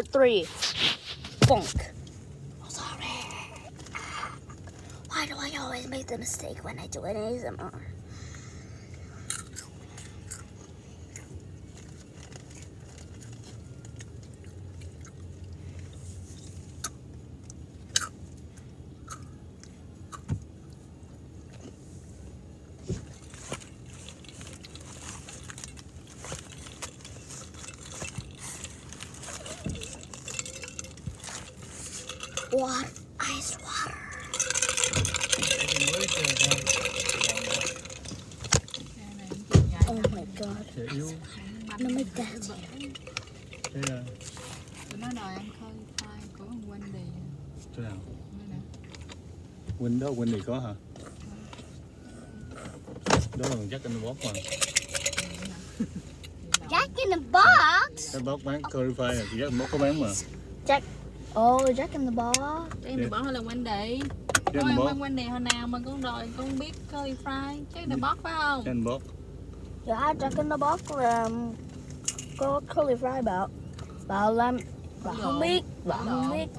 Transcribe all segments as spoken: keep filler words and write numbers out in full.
three. Bonk. I'm sorry. Why do I always make the mistake when I do an A S M R? Water, ice water. Oh my god. Nó mới đạt. Thế là tụi nó đòi ăn khơi khoai của thằng Wendy. chỗ nào? Win đó, Win thì có hả? Đó là Jack in the Box mà. Jack in the Box. Cái box bán curry fry là Jack in the Box có bán mà. Jack. Oh, Jack in the Box. Jack in the Box hay là Wendy? Con ăn quanh Wendy hồi nào mà con đòi con biết curly fry Jack in the Box phải không? Jack in the Box. Yeah, Jack in the Box um, có curly fry bảo bảo làm bảo không biết bảo không biết.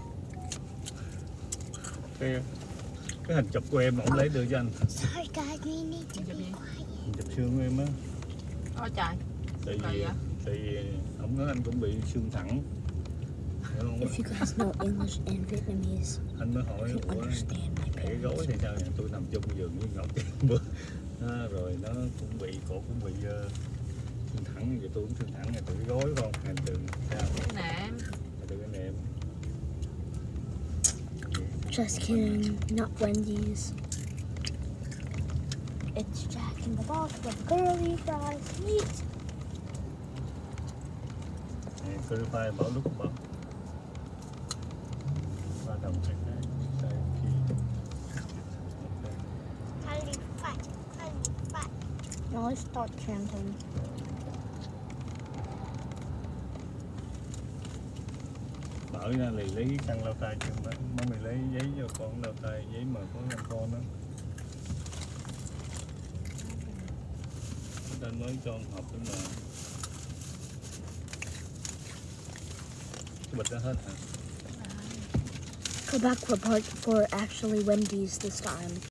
Cái cái hình chụp của em mà không lấy được cho anh. Sorry guys, we need to be quiet. Hình chụp xương của em á. Ôi trời. Tại vì tại vì ổng nói anh cũng bị xương thẳng. If you guys know English and Vietnamese, Anh mới hỏi you ủa understand my cái gối thì sao vậy? Tôi nằm chung giường với Ngọc bữa à, rồi nó cũng bị cổ cũng bị uh, xương thẳng, vậy tôi cũng xương thẳng này từ cái gối không hành từ sao nệm từ cái nệm. Just kidding, not Wendy's. It's Jack in the Box with curly fries meat. Này, curly fry bảo lúc bảo ba đồng cái cái sai khi Curly fry, curly fry. Now let's start chanting. bảo ra lì lấy khăn lau tay cho má má mày lấy giấy cho con lau tay, giấy mà có năm con đó. Anh mới cho học đúng là cái bịch đó hết hả? Go back for part four, actually Wendy's this time.